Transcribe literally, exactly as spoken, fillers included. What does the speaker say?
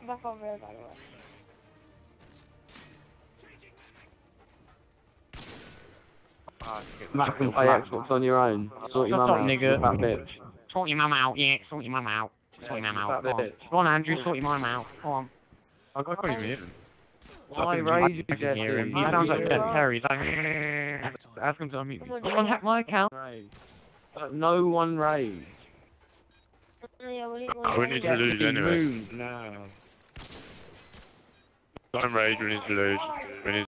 back on Vrrrial, by the way. Mac can play Xbox on your own. Sort your mum out, nigga. Fat bitch. Sort your mum out, yeah, sort your mum out. Sort your mum out, go on. Go on, Andrew, sort your mum out, go on. I can't even hear him. Why rage you, Jesse? He sounds like Dead Terry, he's like... Ask him to unmute me. Someone hack my account. But no one rage. Yeah, we need We need to lose anyway. Move now. Don't rage, we need to lose. We need